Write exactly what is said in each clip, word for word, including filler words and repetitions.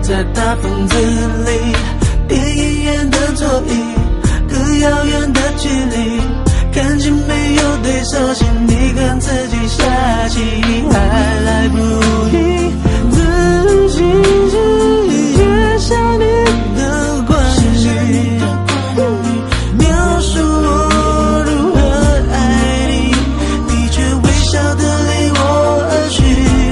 在大房子里，电影院的座椅，隔遥远的距离，感情没有对手戏，你跟自己下棋，还来不及自己写下你的关于，描述我如何爱你，你却微笑的离我而去。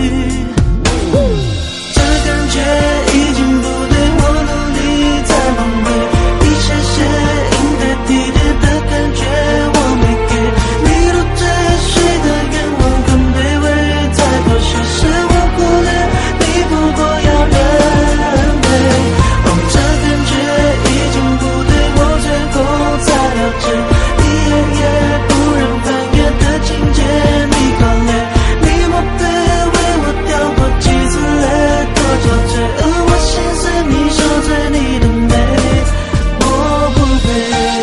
这感觉已经不对，我努力在防备，一些些应该体贴的感觉我没给，你都追随的愿望更卑微，才妥协是我忽略，你不过要认赔。哦，这感觉已经不对，我最后才了解，你夜夜不忍翻阅的情节，你考虑，你莫非为我掉过几次泪，多憔悴，而我心碎，你受罪，你的美我不配。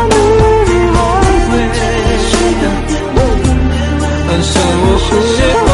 是我忽略。